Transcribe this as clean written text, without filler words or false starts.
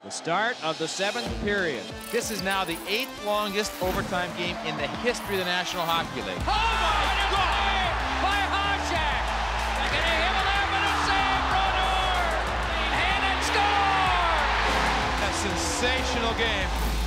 The start of the 7th period. This is now the 8th longest overtime game in the history of the National Hockey League. Oh my God! By Hasek! They're gonna hit 11 and save Brodeur! And it score! A sensational game.